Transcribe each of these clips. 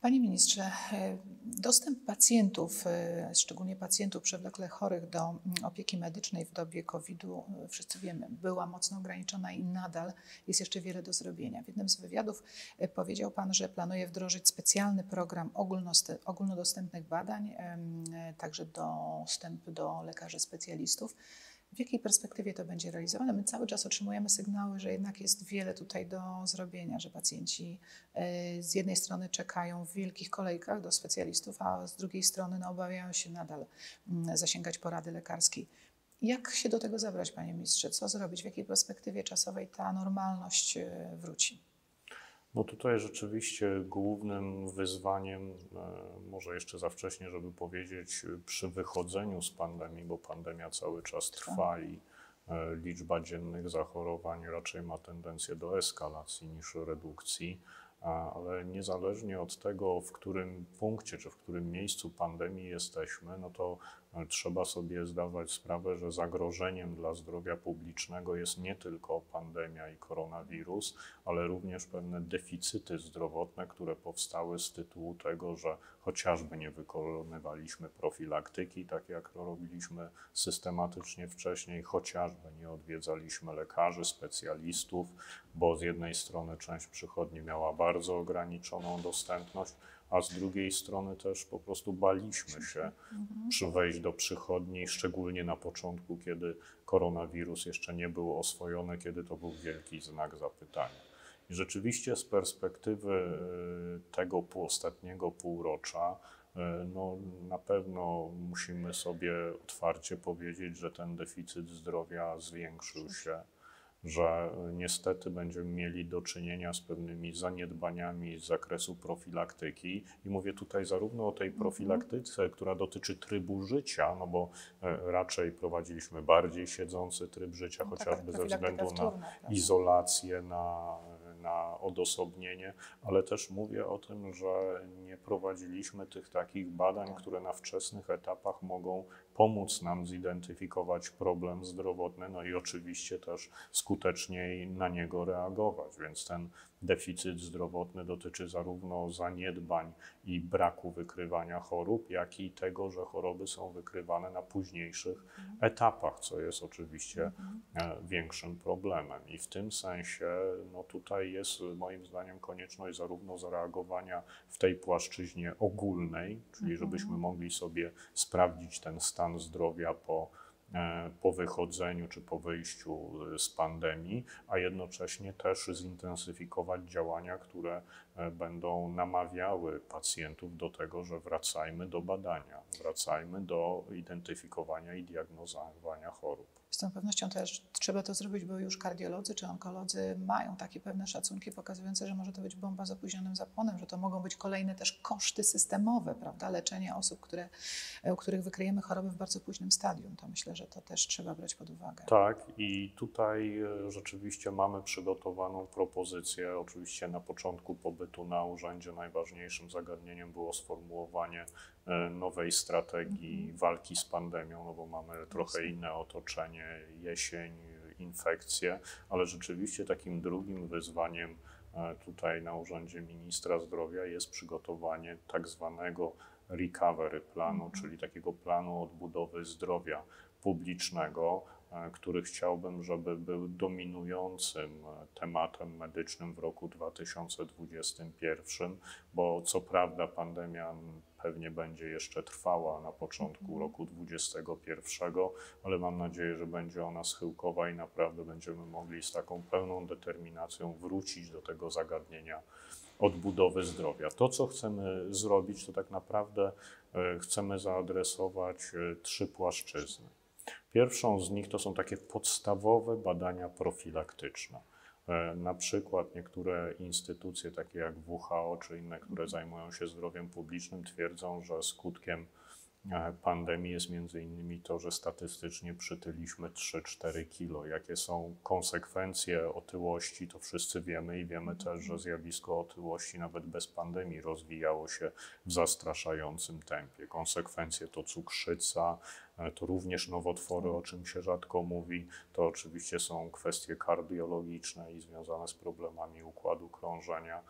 Panie ministrze, dostęp pacjentów, szczególnie pacjentów przewlekle chorych do opieki medycznej w dobie COVID-u, wszyscy wiemy, była mocno ograniczona i nadal jest jeszcze wiele do zrobienia. W jednym z wywiadów powiedział Pan, że planuje wdrożyć specjalny program ogólnodostępnych badań, także dostęp do lekarzy specjalistów. W jakiej perspektywie to będzie realizowane? My cały czas otrzymujemy sygnały, że jednak jest wiele tutaj do zrobienia, że pacjenci z jednej strony czekają w wielkich kolejkach do specjalistów, a z drugiej strony obawiają się nadal zasięgać porady lekarskiej. Jak się do tego zabrać, panie ministrze? Co zrobić? W jakiej perspektywie czasowej ta normalność wróci? No tutaj rzeczywiście głównym wyzwaniem, może jeszcze za wcześnie, żeby powiedzieć, przy wychodzeniu z pandemii, bo pandemia cały czas trwa i liczba dziennych zachorowań raczej ma tendencję do eskalacji niż redukcji, ale niezależnie od tego, w którym punkcie czy w którym miejscu pandemii jesteśmy, no to trzeba sobie zdawać sprawę, że zagrożeniem dla zdrowia publicznego jest nie tylko pandemia i koronawirus, ale również pewne deficyty zdrowotne, które powstały z tytułu tego, że chociażby nie wykonywaliśmy profilaktyki, tak jak to robiliśmy systematycznie wcześniej, chociażby nie odwiedzaliśmy lekarzy, specjalistów, bo z jednej strony część przychodni miała bardzo ograniczoną dostępność, a z drugiej strony też po prostu baliśmy się wejść do przychodni, szczególnie na początku, kiedy koronawirus jeszcze nie był oswojony, kiedy to był wielki znak zapytania. I rzeczywiście z perspektywy tego ostatniego półrocza, no, na pewno musimy sobie otwarcie powiedzieć, że ten deficyt zdrowia zwiększył się, że niestety będziemy mieli do czynienia z pewnymi zaniedbaniami z zakresu profilaktyki. I mówię tutaj zarówno o tej profilaktyce, która dotyczy trybu życia, no bo raczej prowadziliśmy bardziej siedzący tryb życia, chociażby ze względu na izolację, na odosobnienie, ale też mówię o tym, że nie prowadziliśmy tych takich badań, które na wczesnych etapach mogą pomóc nam zidentyfikować problem zdrowotny, no i oczywiście też skuteczniej na niego reagować, więc ten deficyt zdrowotny dotyczy zarówno zaniedbań i braku wykrywania chorób, jak i tego, że choroby są wykrywane na późniejszych etapach, co jest oczywiście większym problemem. I w tym sensie no tutaj jest moim zdaniem konieczność zarówno zareagowania w tej płaszczyźnie ogólnej, czyli żebyśmy mogli sobie sprawdzić ten stan zdrowia po wychodzeniu czy po wyjściu z pandemii, a jednocześnie też zintensyfikować działania, które będą namawiały pacjentów do tego, że wracajmy do badania, wracajmy do identyfikowania i diagnozowania chorób. Z całą pewnością też trzeba to zrobić, bo już kardiolodzy czy onkolodzy mają takie pewne szacunki pokazujące, że może to być bomba z opóźnionym zapłonem, że to mogą być kolejne też koszty systemowe, prawda, leczenia osób, u których wykryjemy choroby w bardzo późnym stadium. To myślę, że to też trzeba brać pod uwagę. Tak, i tutaj rzeczywiście mamy przygotowaną propozycję. Oczywiście na początku pobytu na urzędzie najważniejszym zagadnieniem było sformułowanie nowej strategii walki z pandemią, no bo mamy trochę inne otoczenie, jesień, infekcje, ale rzeczywiście takim drugim wyzwaniem tutaj na urzędzie ministra zdrowia jest przygotowanie tak zwanego recovery planu, czyli takiego planu odbudowy zdrowia publicznego, który chciałbym, żeby był dominującym tematem medycznym w roku 2021, bo co prawda pandemia pewnie będzie jeszcze trwała na początku roku 2021, ale mam nadzieję, że będzie ona schyłkowa i naprawdę będziemy mogli z taką pełną determinacją wrócić do tego zagadnienia odbudowy zdrowia. To, co chcemy zrobić, to tak naprawdę chcemy zaadresować 3 płaszczyzny. Pierwszą z nich to są takie podstawowe badania profilaktyczne. Na przykład niektóre instytucje, takie jak WHO czy inne, które zajmują się zdrowiem publicznym, twierdzą, że skutkiem pandemii jest między innymi to, że statystycznie przytyliśmy 3-4 kilo. Jakie są konsekwencje otyłości, to wszyscy wiemy i wiemy też, że zjawisko otyłości nawet bez pandemii rozwijało się w zastraszającym tempie. Konsekwencje to cukrzyca, to również nowotwory, o czym się rzadko mówi, to oczywiście są kwestie kardiologiczne i związane z problemami układu krążenia,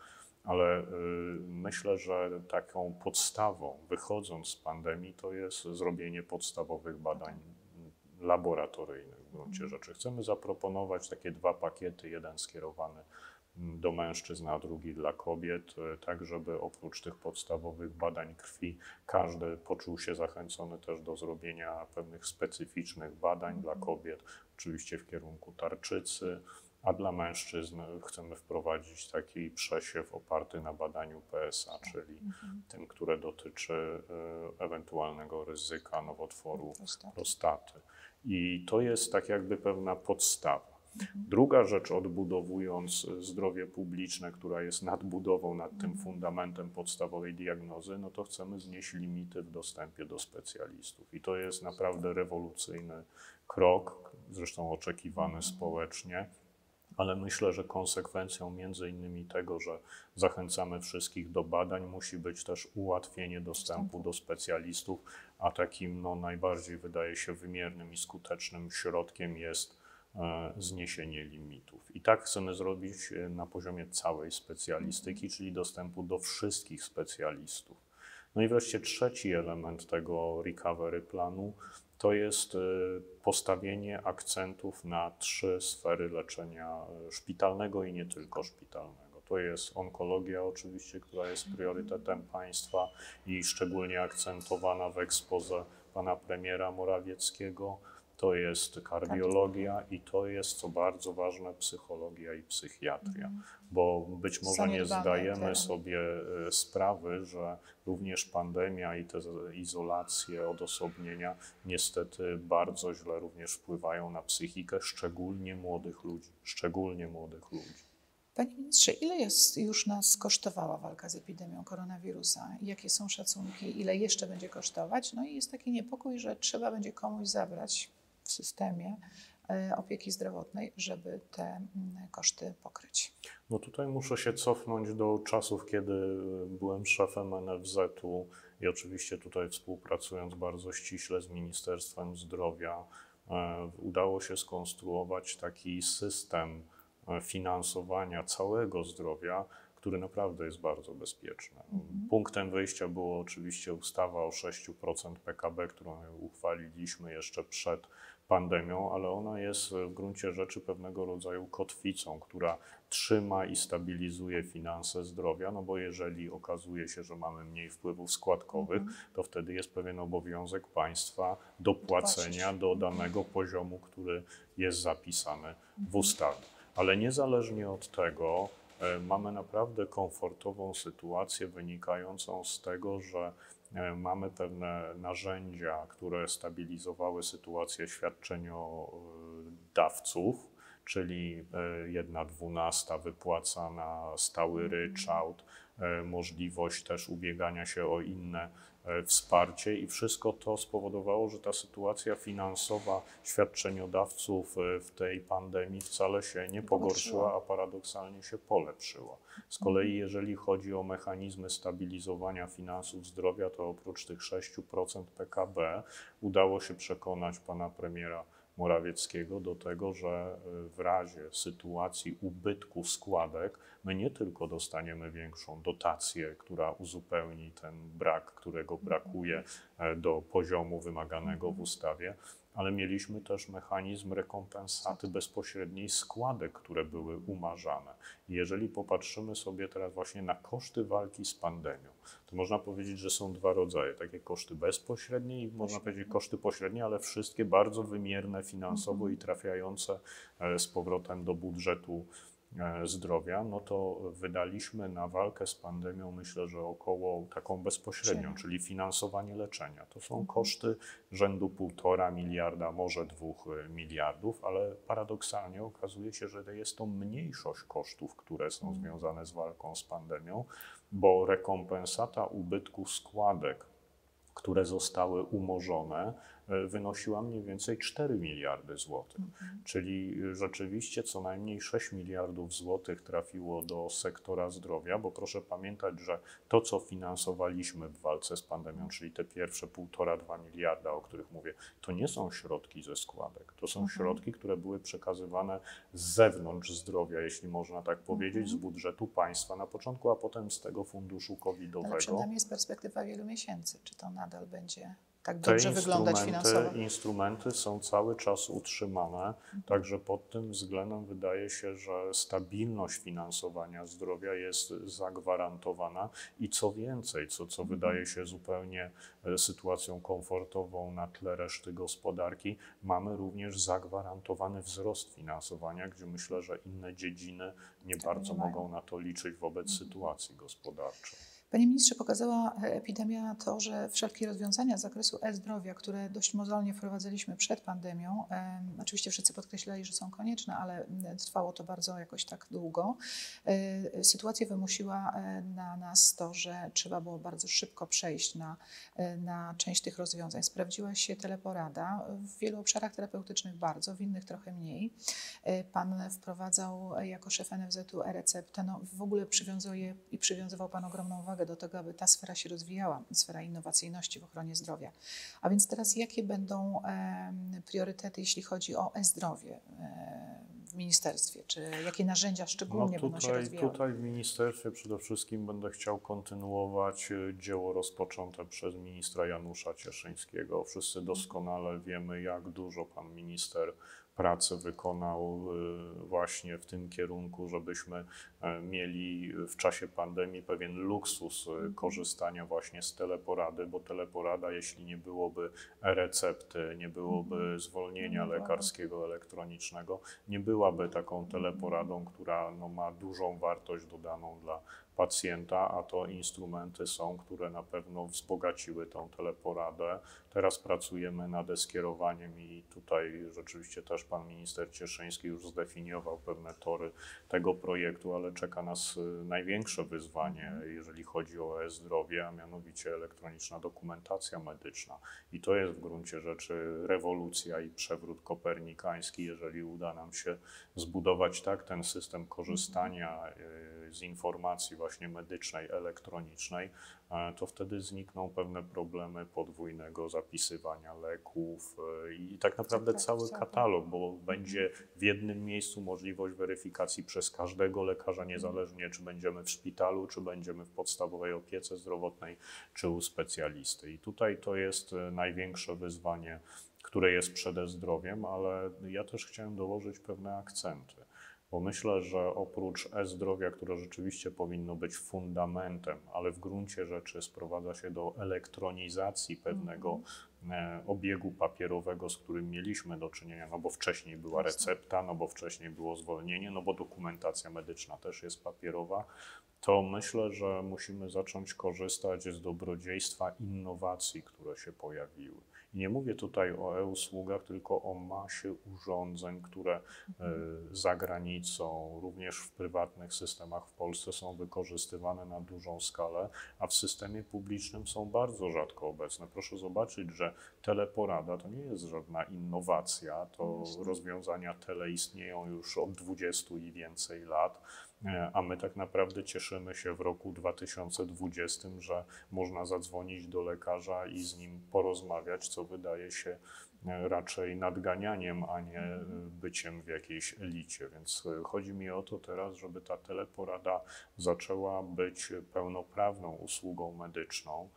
ale myślę, że taką podstawą, wychodząc z pandemii, to jest zrobienie podstawowych badań laboratoryjnych w gruncie rzeczy. Chcemy zaproponować takie 2 pakiety, jeden skierowany do mężczyzn, a drugi dla kobiet, tak żeby oprócz tych podstawowych badań krwi każdy poczuł się zachęcony też do zrobienia pewnych specyficznych badań dla kobiet, oczywiście w kierunku tarczycy, a dla mężczyzn chcemy wprowadzić taki przesiew oparty na badaniu PSA, czyli tym, które dotyczy ewentualnego ryzyka nowotworu prostaty. I to jest tak jakby pewna podstawa. Druga rzecz, odbudowując zdrowie publiczne, która jest nadbudową nad tym fundamentem podstawowej diagnozy, no to chcemy znieść limity w dostępie do specjalistów. I to jest naprawdę rewolucyjny krok, zresztą oczekiwany społecznie, ale myślę, że konsekwencją między innymi tego, że zachęcamy wszystkich do badań, musi być też ułatwienie dostępu do specjalistów, a takim najbardziej wydaje się wymiernym i skutecznym środkiem jest zniesienie limitów. I tak chcemy zrobić na poziomie całej specjalistyki, czyli dostępu do wszystkich specjalistów. No i wreszcie trzeci element tego recovery planu to jest postawienie akcentów na 3 sfery leczenia szpitalnego i nie tylko szpitalnego. To jest onkologia oczywiście, która jest priorytetem państwa i szczególnie akcentowana w exposé pana premiera Morawieckiego. To jest kardiologia i to jest, co bardzo ważne, psychologia i psychiatria, bo być może nie zdajemy sobie sprawy, że również pandemia i te izolacje, odosobnienia niestety bardzo źle również wpływają na psychikę szczególnie młodych ludzi, Panie ministrze, ile już nas kosztowała walka z epidemią koronawirusa? Jakie są szacunki, ile jeszcze będzie kosztować? No i jest taki niepokój, że trzeba będzie komuś zabrać w systemie opieki zdrowotnej, żeby te koszty pokryć. No tutaj muszę się cofnąć do czasów, kiedy byłem szefem NFZ-u i oczywiście tutaj współpracując bardzo ściśle z Ministerstwem Zdrowia, udało się skonstruować taki system finansowania całego zdrowia, który naprawdę jest bardzo bezpieczny. Punktem wyjścia było oczywiście ustawa o 6% PKB, którą uchwaliliśmy jeszcze przed pandemią, ale ona jest w gruncie rzeczy pewnego rodzaju kotwicą, która trzyma i stabilizuje finanse zdrowia, no bo jeżeli okazuje się, że mamy mniej wpływów składkowych, to wtedy jest pewien obowiązek państwa dopłacenia do danego poziomu, który jest zapisany w ustawie. Ale niezależnie od tego mamy naprawdę komfortową sytuację wynikającą z tego, że mamy pewne narzędzia, które stabilizowały sytuację świadczeniodawców, czyli 1/12 wypłaca na stały ryczałt, możliwość też ubiegania się o inne wsparcie i wszystko to spowodowało, że ta sytuacja finansowa świadczeniodawców w tej pandemii wcale się nie pogorszyła, a paradoksalnie się polepszyła. Z kolei jeżeli chodzi o mechanizmy stabilizowania finansów zdrowia, to oprócz tych 6% PKB udało się przekonać pana premiera Morawieckiego do tego, że w razie sytuacji ubytku składek my nie tylko dostaniemy większą dotację, która uzupełni ten brak, którego brakuje do poziomu wymaganego w ustawie, ale mieliśmy też mechanizm rekompensaty bezpośredniej składek, które były umarzane. I jeżeli popatrzymy sobie teraz właśnie na koszty walki z pandemią, to można powiedzieć, że są 2 rodzaje. Takie koszty bezpośrednie i można powiedzieć koszty pośrednie, ale wszystkie bardzo wymierne finansowo i trafiające z powrotem do budżetu zdrowia, no to wydaliśmy na walkę z pandemią, myślę, że około taką bezpośrednią, czyli finansowanie leczenia. To są koszty rzędu 1,5 miliarda, może 2 miliardów, ale paradoksalnie okazuje się, że jest to mniejszość kosztów, które są związane z walką z pandemią, bo rekompensata ubytku składek, które zostały umorzone, wynosiła mniej więcej 4 miliardy złotych. Czyli rzeczywiście co najmniej 6 miliardów złotych trafiło do sektora zdrowia, bo proszę pamiętać, że to, co finansowaliśmy w walce z pandemią, czyli te pierwsze 1,5–2 miliarda, o których mówię, to nie są środki ze składek. To są środki, które były przekazywane z zewnątrz zdrowia, jeśli można tak powiedzieć, z budżetu państwa na początku, a potem z tego funduszu covidowego. Ale przed nami jest perspektywa wielu miesięcy. Czy to nadal będzie tak dobrze wyglądać Te finansowo? instrumenty są cały czas utrzymane, także pod tym względem wydaje się, że stabilność finansowania zdrowia jest zagwarantowana i co więcej, co wydaje się zupełnie sytuacją komfortową na tle reszty gospodarki, mamy również zagwarantowany wzrost finansowania, gdzie myślę, że inne dziedziny nie bardzo mogą na to liczyć wobec sytuacji gospodarczej. Panie ministrze, pokazała epidemia to, że wszelkie rozwiązania z zakresu e-zdrowia, które dość mozolnie wprowadzaliśmy przed pandemią, oczywiście wszyscy podkreślali, że są konieczne, ale trwało to bardzo jakoś tak długo. Sytuacja wymusiła na nas to, że trzeba było bardzo szybko przejść na część tych rozwiązań. Sprawdziła się teleporada, w wielu obszarach terapeutycznych bardzo, w innych trochę mniej. Pan wprowadzał jako szef NFZ-u e-receptę, no w ogóle przywiązywał Pan ogromną wagę do tego, aby ta sfera się rozwijała, sfera innowacyjności w ochronie zdrowia. A więc teraz jakie będą priorytety, jeśli chodzi o e-zdrowie w ministerstwie? Czy jakie narzędzia szczególnie będą się rozwijały? Tutaj w ministerstwie przede wszystkim będę chciał kontynuować dzieło rozpoczęte przez ministra Janusza Cieszyńskiego. Wszyscy doskonale wiemy, jak dużo pan minister pracy wykonał właśnie w tym kierunku, żebyśmy mieli w czasie pandemii pewien luksus korzystania właśnie z teleporady, bo teleporada, jeśli nie byłoby e-recepty, nie byłoby zwolnienia lekarskiego elektronicznego, nie byłaby taką teleporadą, która ma dużą wartość dodaną dla pacjenta, a to instrumenty są, które na pewno wzbogaciły tą teleporadę. Teraz pracujemy nad e-skierowaniem i tutaj rzeczywiście też pan minister Cieszyński już zdefiniował pewne tory tego projektu, ale czeka nas największe wyzwanie, jeżeli chodzi o e-zdrowie, a mianowicie elektroniczna dokumentacja medyczna. I to jest w gruncie rzeczy rewolucja i przewrót kopernikański, jeżeli uda nam się zbudować tak ten system korzystania z informacji właśnie medycznej, elektronicznej, to wtedy znikną pewne problemy podwójnego zapisywania leków i tak naprawdę cały katalog, bo będzie w jednym miejscu możliwość weryfikacji przez każdego lekarza, niezależnie czy będziemy w szpitalu, czy będziemy w podstawowej opiece zdrowotnej, czy u specjalisty. I tutaj to jest największe wyzwanie, które jest przed e-zdrowiem, ale ja też chciałem dołożyć pewne akcenty. Bo myślę, że oprócz e-zdrowia, które rzeczywiście powinno być fundamentem, ale w gruncie rzeczy sprowadza się do elektronizacji pewnego obiegu papierowego, z którym mieliśmy do czynienia, no bo wcześniej była recepta, no bo wcześniej było zwolnienie, no bo dokumentacja medyczna też jest papierowa, to myślę, że musimy zacząć korzystać z dobrodziejstwa innowacji, które się pojawiły. I nie mówię tutaj o e-usługach, tylko o masie urządzeń, które za granicą, również w prywatnych systemach w Polsce są wykorzystywane na dużą skalę, a w systemie publicznym są bardzo rzadko obecne. Proszę zobaczyć, że teleporada to nie jest żadna innowacja, to rozwiązania tele istnieją już od 20 i więcej lat, a my tak naprawdę cieszymy się w roku 2020, że można zadzwonić do lekarza i z nim porozmawiać, co wydaje się raczej nadganianiem, a nie byciem w jakiejś elicie. Więc chodzi mi o to teraz, żeby ta teleporada zaczęła być pełnoprawną usługą medyczną,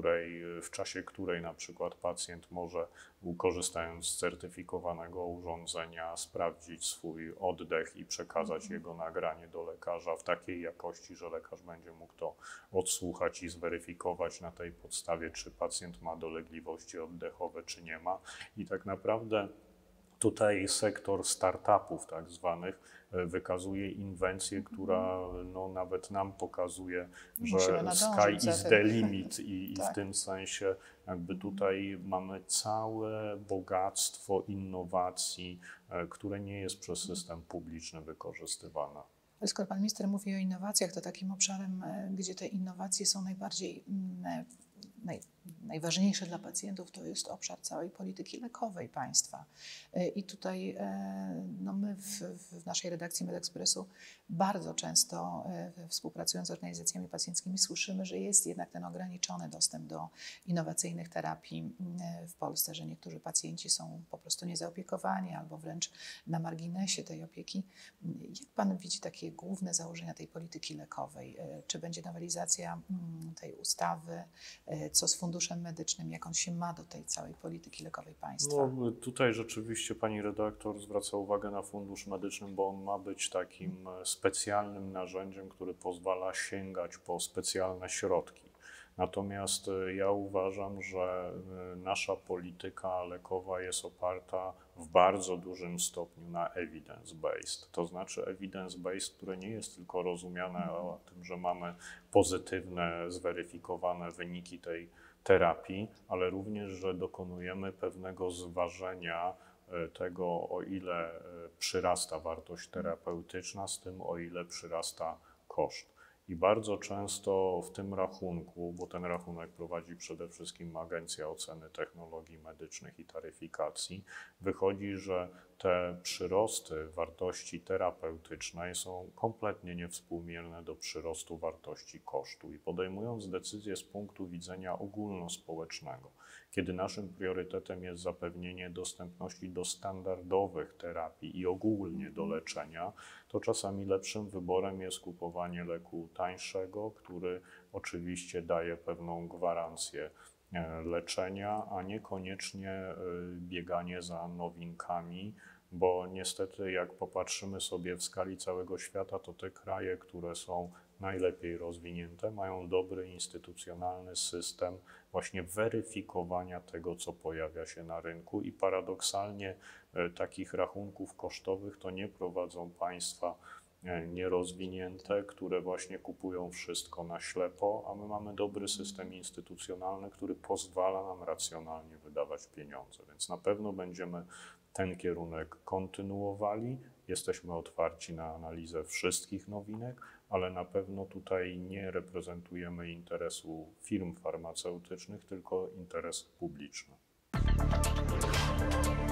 w czasie której na przykład pacjent może, korzystając z certyfikowanego urządzenia, sprawdzić swój oddech i przekazać jego nagranie do lekarza w takiej jakości, że lekarz będzie mógł to odsłuchać i zweryfikować na tej podstawie, czy pacjent ma dolegliwości oddechowe, czy nie ma. I tak naprawdę tutaj sektor startupów tak zwanych wykazuje inwencję, która nawet nam pokazuje, że sky is the limit i w tym sensie jakby tutaj mamy całe bogactwo innowacji, które nie jest przez system publiczny wykorzystywane. Ale skoro pan minister mówi o innowacjach, to takim obszarem, gdzie te innowacje są najbardziej najważniejsze dla pacjentów to jest obszar całej polityki lekowej państwa. I tutaj no my w naszej redakcji MedExpressu bardzo często współpracując z organizacjami pacjenckimi słyszymy, że jest jednak ten ograniczony dostęp do innowacyjnych terapii w Polsce, że niektórzy pacjenci są po prostu niezaopiekowani albo wręcz na marginesie tej opieki. Jak Pan widzi takie główne założenia tej polityki lekowej? Czy będzie nowelizacja tej ustawy? Co z funduszem medycznym? Jak on się ma do tej całej polityki lekowej państwa? No, tutaj rzeczywiście pani redaktor zwraca uwagę na fundusz medyczny, bo on ma być takim specjalnym narzędziem, które pozwala sięgać po specjalne środki. Natomiast ja uważam, że nasza polityka lekowa jest oparta w bardzo dużym stopniu na evidence-based. To znaczy evidence-based, które nie jest tylko rozumiane o tym, że mamy pozytywne, zweryfikowane wyniki tej terapii, ale również, że dokonujemy pewnego zważenia tego, o ile przyrasta wartość terapeutyczna, z tym, o ile przyrasta koszt. I bardzo często w tym rachunku, bo ten rachunek prowadzi przede wszystkim Agencja Oceny Technologii Medycznych i Taryfikacji, wychodzi, że te przyrosty wartości terapeutycznej są kompletnie niewspółmierne do przyrostu wartości kosztu. I podejmując decyzję z punktu widzenia ogólnospołecznego, kiedy naszym priorytetem jest zapewnienie dostępności do standardowych terapii i ogólnie do leczenia, to czasami lepszym wyborem jest kupowanie leku tańszego, który oczywiście daje pewną gwarancję leczenia, a niekoniecznie bieganie za nowinkami, bo niestety jak popatrzymy sobie w skali całego świata, to te kraje, które są najlepiej rozwinięte, mają dobry instytucjonalny system właśnie weryfikowania tego, co pojawia się na rynku i paradoksalnie takich rachunków kosztowych to nie prowadzą państwa nierozwinięte, które właśnie kupują wszystko na ślepo, a my mamy dobry system instytucjonalny, który pozwala nam racjonalnie wydawać pieniądze. Więc na pewno będziemy ten kierunek kontynuowali. Jesteśmy otwarci na analizę wszystkich nowinek, ale na pewno tutaj nie reprezentujemy interesu firm farmaceutycznych, tylko interes publiczny.